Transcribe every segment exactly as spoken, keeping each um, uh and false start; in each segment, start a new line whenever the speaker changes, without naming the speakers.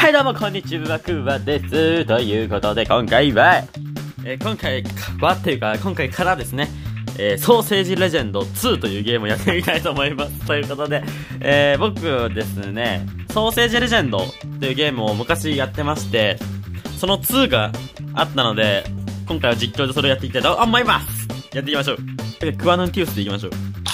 はいどうもこんにちは、くわです。ということで今回は、えー、今回はっていうか今回からですね、えー、ソーセージレジェンドツーというゲームをやってみたいと思います。ということで、えー、僕ですね、ソーセージレジェンドというゲームを昔やってまして、そのツーがあったので、今回は実況でそれをやっていきたいと思います。やっていきましょう。クワヌンティウスでいきましょう。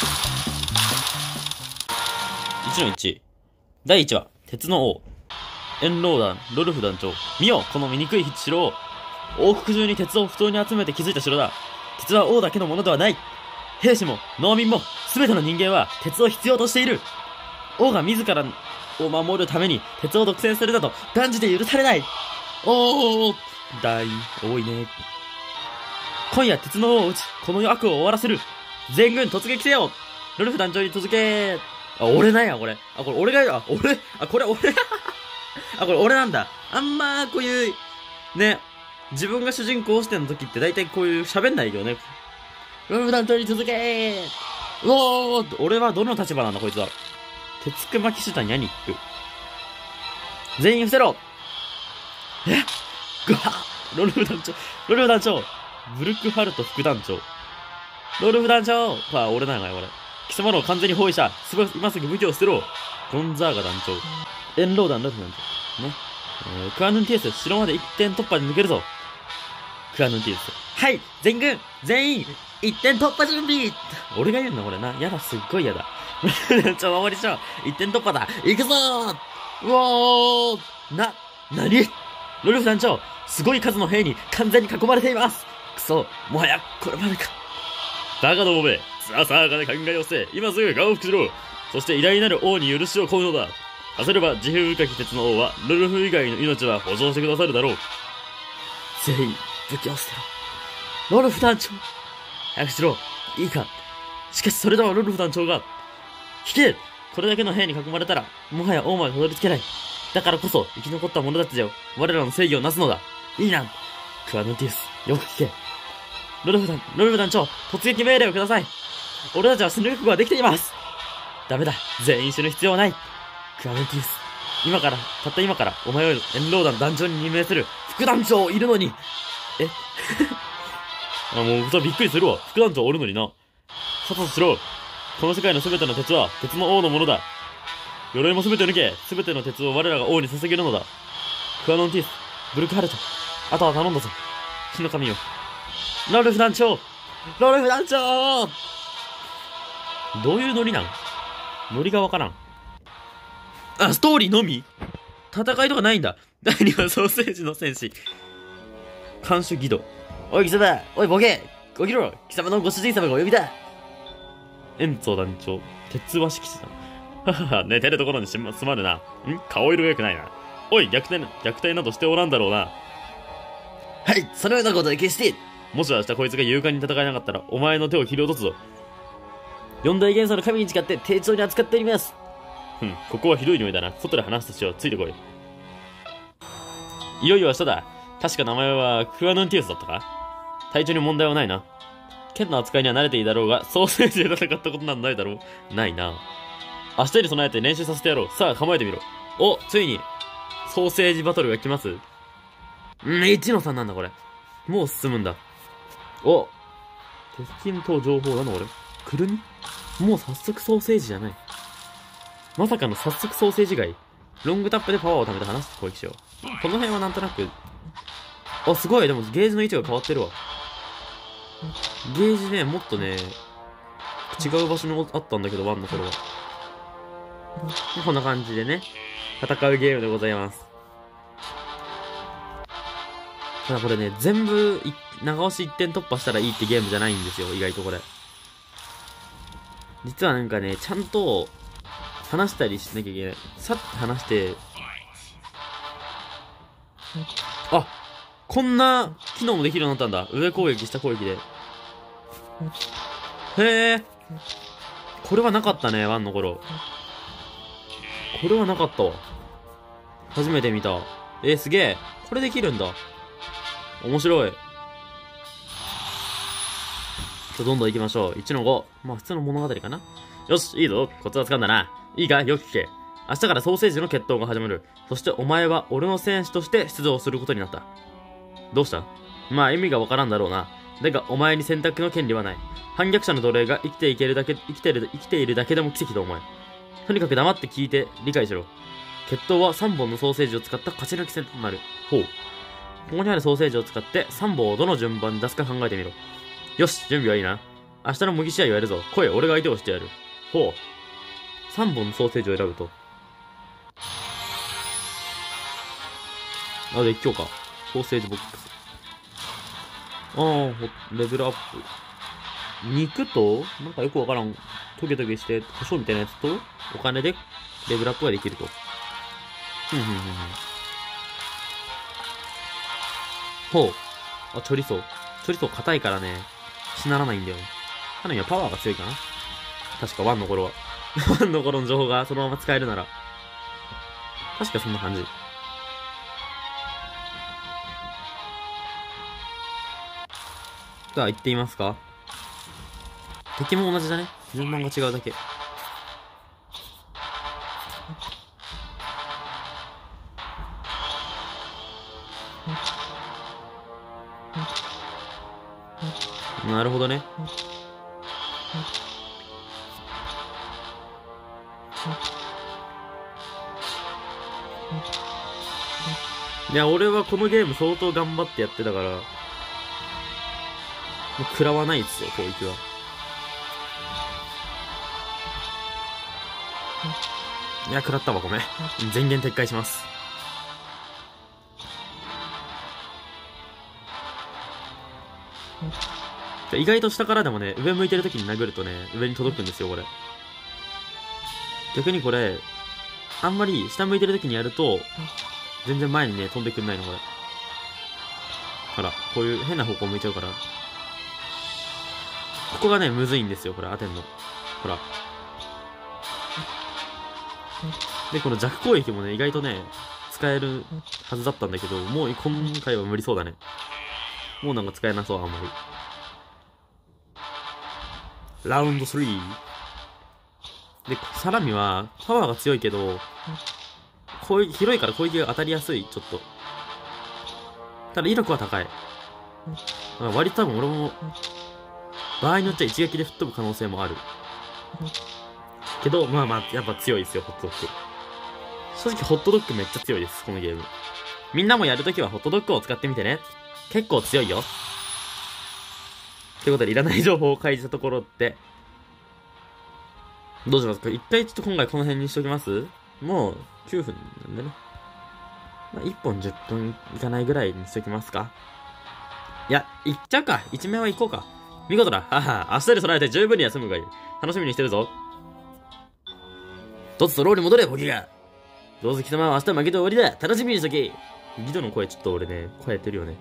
いちのいち。だいいちわ、鉄の王。遠老団、ロルフ団長。見よ、この醜い城を。王国中に鉄を不当に集めて築いた城だ。鉄は王だけのものではない。兵士も、農民も、すべての人間は鉄を必要としている。王が自らを守るために鉄を独占するなど断じて許されない。おー、大、多いね。今夜鉄の王を撃ち、この悪を終わらせる。全軍突撃せよ。ロルフ団長に続け。あ、俺なんや、これ。あ、これ俺が、あ、俺、あ、これ俺、あ、これ俺なんだ。あんま、こういう、ね、自分が主人公しての時って大体こういう喋んないよね。ロルフ団長に続けー。うおー、俺はどの立場なんだ、こいつは。鉄熊騎士団ヤニック。全員伏せろ。えぐわロルフ団長、ロルフ団長。ブルクハルト副団長。ロルフ団長は、俺なんや、これ。貴様らを完全に包囲した。すば、今すぐ武器を捨てろ。ゴンザーガ団長。遠老団ロルフ団長。ね。えー、クアヌンティウス、城まで一点突破で抜けるぞ。クアヌンティウス。はい、全軍、全員、一点突破準備。俺が言うんだ、これな。やだ、すっごいやだ。ちょ、守りしろ。一点突破だ。行くぞー。うおー。な、なにロルフ団長、すごい数の兵に完全に囲まれています。くそ、もはや、これまでか。バカどもめ、さあさあかで考えをせ、今すぐ顔を服しろ。そして偉大なる王に許しを請うのだ。させれば自負深き鉄の王は、ロルフ以外の命は保証してくださるだろう。全員、武器を捨てろ。ロルフ団長。早くしろ。いいか。しかしそれではロルフ団長が、引け。これだけの兵に囲まれたら、もはや王までたどり着けない。だからこそ、生き残った者たちよ。我らの正義をなすのだ。いいな。クアヌンティウス、よく聞け。ロルフ団、ロルフ団長、突撃命令をください。俺たちは死ぬ覚悟ができています。ダメだ。全員死ぬ必要はない。クアヌンティウス、今から、たった今から、お前を遠老団団長に任命する副団長いるのに。えあ、もう、それびっくりするわ。副団長おるのにな。さっさとしろ。この世界のすべての鉄は、鉄の王のものだ。鎧もすべて抜け、すべての鉄を我らが王に捧げるのだ。クアノンティウス、ブルクハルト、あとは頼んだぞ。火の神よ。ロルフ団長ロルフ団長どういうノリなん？ノリがわからん。あ、ストーリーのみ？戦いとかないんだ。第二はソーセージの戦士。看守義堂。おい貴様、おいボケ起きろ、貴様のご主人様がお呼びだ。円宗団長、鉄和式士だ。ははは、寝てるところにしま、すまるな。ん顔色が良くないな。おい、虐待な、虐待などしておらんだろうな。はい、そのようなことで決して。もし明日こいつが勇敢に戦えなかったら、お前の手を切り落とすぞ。四大元素の神に誓って丁重に扱っております。ふん、ここはひどい匂いだな。外で話すとしよう。ついてこい。いよいよ明日だ。確か名前はクアヌンティウスだったか？体調に問題はないな。剣の扱いには慣れていいだろうが、ソーセージで戦ったことなんないだろう。ないな。明日に備えて練習させてやろう。さあ、構えてみろ。お、ついに、ソーセージバトルが来ます。ん、いちのさんなんだ、これ。もう進むんだ。お、鉄筋等情報なの俺。くるみ？もう早速ソーセージじゃない。まさかの早速ソーセージ街。ロングタップでパワーを貯めて離して攻撃しよう。この辺はなんとなく、あ、すごい。でもゲージの位置が変わってるわ。ゲージね、もっとね、違う場所にあったんだけど、ワンの頃は。こんな感じでね、戦うゲームでございます。ただこれね、全部、長押しいってん突破したらいいってゲームじゃないんですよ、意外とこれ。実はなんかね、ちゃんと、話したりしなきゃいけない。さっと話して、あ、こんな機能もできるようになったんだ。上攻撃、下攻撃で。へえ。これはなかったね、ワンの頃。これはなかったわ。初めて見た。えー、すげえ。これできるんだ。面白い。じゃ、どんどん行きましょう。いちのご。まあ、普通の物語かな。よし、いいぞ。コツは掴んだな。いいかよく聞け。 明日からソーセージの決闘が始まる。そしてお前は俺の選手として出場することになった。どうした？まあ意味がわからんだろうな。だがお前に選択の権利はない。反逆者の奴隷が生きていけるだけ、生きてる、生きているだけでも奇跡だお前。とにかく黙って聞いて理解しろ。決闘はさんぼんのソーセージを使った勝ち抜き戦となる。ほう。ここにあるソーセージを使ってさんぼんをどの順番に出すか考えてみろ。よし、準備はいいな。明日の模擬試合をやるぞ。来い、俺が相手をしてやる。ほう。さんぼんのソーセージを選ぶと。あ、で、今日か。ソーセージボックス。ああ、レベルアップ。肉と、なんかよくわからん。トゲトゲして、胡椒みたいなやつと、お金でレベルアップができると。ふんふんふんふん。ほう。あ、チョリソー。チョリソー硬いからね、しならないんだよ。彼にはパワーが強いかな。確かワンの頃は。ワンの頃の情報がそのまま使えるなら。確かそんな感じ。さあ、行ってみますか。敵も同じだね。順番が違うだけ。なるほどね。いや、俺はこのゲーム相当頑張ってやってたから、もう食らわないっすよ、攻撃は。いや、食らったわ、ごめん。全言撤回します。意外と下からでもね、上向いてる時に殴るとね、上に届くんですよ、これ。逆にこれ、あんまり下向いてる時にやると、全然前にね、飛んでくんないの、これ。ほら、こういう変な方向向いちゃうから。ここがね、むずいんですよ、これ、当てんの。ほら。で、この弱攻撃もね、意外とね、使えるはずだったんだけど、もう今回は無理そうだね。もうなんか使えなそう、あんまり。ラウンドスリー。で、サラミは、パワーが強いけど、攻撃、広いから攻撃が当たりやすい、ちょっと。ただ、威力は高い。割と多分俺も、場合によっては一撃で吹っ飛ぶ可能性もある。けど、まあまあ、やっぱ強いですよ、ホットドッグ。正直、ホットドッグめっちゃ強いです、このゲーム。みんなもやるときはホットドッグを使ってみてね。結構強いよ。ということで、いらない情報を開示したところって、どうしますか？一回ちょっと今回この辺にしときます？もうきゅうふんなんでね。まあ、いっぽんじゅっぷんいかないぐらいにしときますか。いや、行っちゃうか。一面は行こうか。見事だ。はは、明日で備えて十分に休むがいい。楽しみにしてるぞ。とっととローに戻れ、ボキが。どうせ貴様は明日負けて終わりだ。楽しみにしとけ。ギドの声ちょっと俺ね、声やってるよね。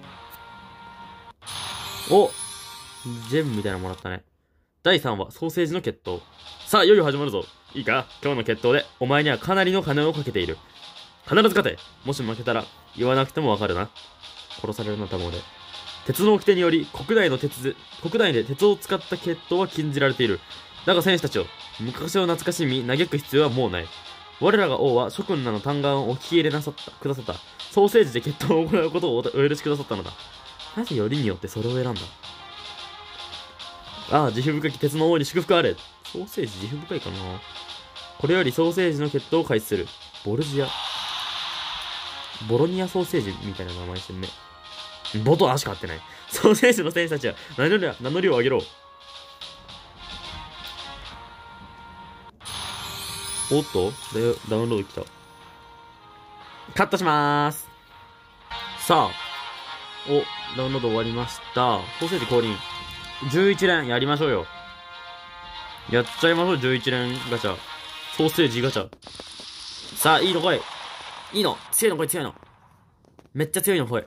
お、ジェムみたいなのもらったね。だいさんわ、ソーセージの決闘。さあ、いよいよ始まるぞ。いいか？今日の決闘で、お前にはかなりの金をかけている。必ず勝て。もし負けたら、言わなくてもわかるな。殺されるな、多分俺。鉄の掟により、国内の鉄、国内で鉄を使った決闘は禁じられている。だが選手たちを、昔を懐かしみ、嘆く必要はもうない。我らが王は諸君らの嘆願をお聞き入れなさった、くださった。ソーセージで決闘を行うことをお許しくださったのだ。なぜよりによってそれを選んだ？ああ、慈悲深き鉄の王に祝福あれ。ソーセージ慈悲深いかな。これよりソーセージの決闘を開始する。ボルジア。ボロニアソーセージみたいな名前してるね。ボとアしか合ってない。ソーセージの選手たちは名乗り名乗りを上げろ。おっとダウンロード来た。カットしまーす。さあ。お、ダウンロード終わりました。ソーセージ降臨。じゅういち連やりましょうよ。やっちゃいましょう、じゅういち連ガチャ。ソーセージガチャ。さあ、いいの来い。いいの。強いの来い、強いの。めっちゃ強いの来い。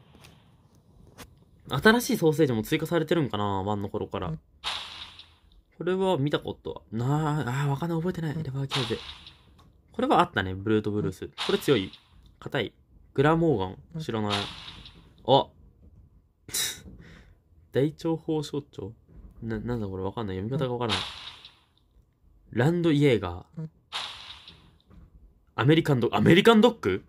新しいソーセージも追加されてるんかな？ワンの頃から。これは見たことは。なあ、あー、わかんない、覚えてない。レバーキャーゼ。これはあったね、ブルートブルース。これ強い。硬い。グラモーガン。知らない。あ大長法象徴な、なんだこれわかんない。読み方がわからない。ランドイエーガー。 アメリカンドッグ、アメリカンドッグ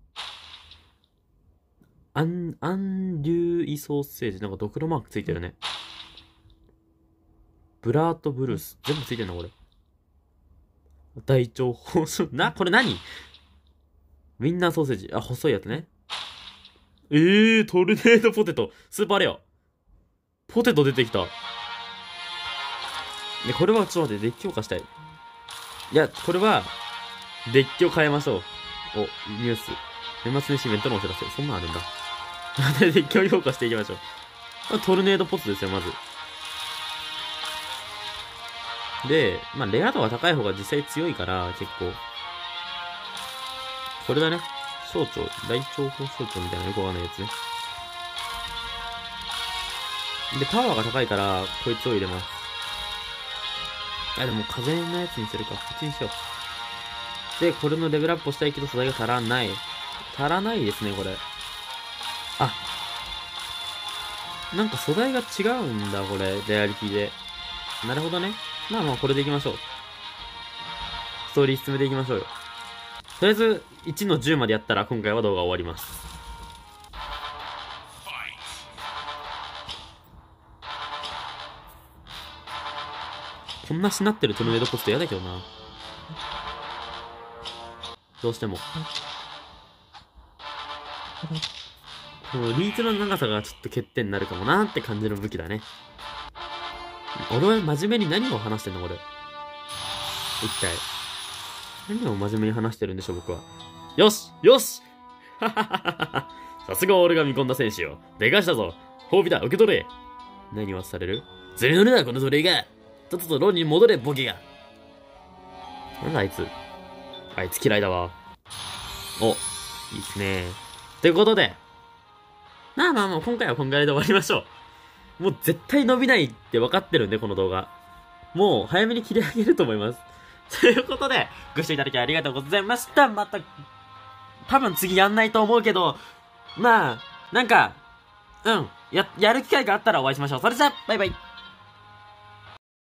アン、アンリュイソーセージ。なんかドクロマークついてるね。ブラートブルース。全部ついてんな、これ。大腸包装。な、これ何ウィンナーソーセージ。あ、細いやつね。えー、トルネードポテト。スーパーレア。ポテト出てきた。で、これはちょっと待って、デッキ強化したい。いや、これは、デッキを変えましょう。お、ニュース。年末年始イベントのお知らせ。そんなんあるんだ。で、デッキを強化していきましょう。トルネードポテトですよ、まず。で、まあ、レア度が高い方が実際強いから、結構。これだね。小腸、大腸包小腸みたいなよくわかんないやつね。で、パワーが高いから、こいつを入れます。あ、でも風のやつにするか。こっちにしよう。で、これのレベルアップをしたいけど素材が足らない。足らないですね、これ。あ。なんか素材が違うんだ、これ。レアリティで。なるほどね。まあまあ、これでいきましょう。ストーリー進めていきましょうよ。とりあえず、いちのじゅうまでやったら、今回は動画終わります。こんなしなってるトルネードポスト嫌だけどな。どうしても。このリーチの長さがちょっと欠点になるかもなーって感じの武器だね。俺は真面目に何を話してんのこれ。一体。何を真面目に話してるんでしょう僕は。よしよしははははさすが俺が見込んだ選手よ。でかしたぞ。褒美だ、受け取れ。何をされる？ずり乗るな、この奴隷が。とっととロンに戻れ、ボケが。なんだあいつ。あいつ嫌いだわ。お、いいっすね。ということで。まあまあまあ、今回はこんぐらいで終わりましょう。もう絶対伸びないって分かってるんで、この動画。もう早めに切り上げると思います。ということで、ご視聴いただきありがとうございました。また、多分次やんないと思うけど、まあ、なんか、うん、や、やる機会があったらお会いしましょう。それじゃ、バイバイ。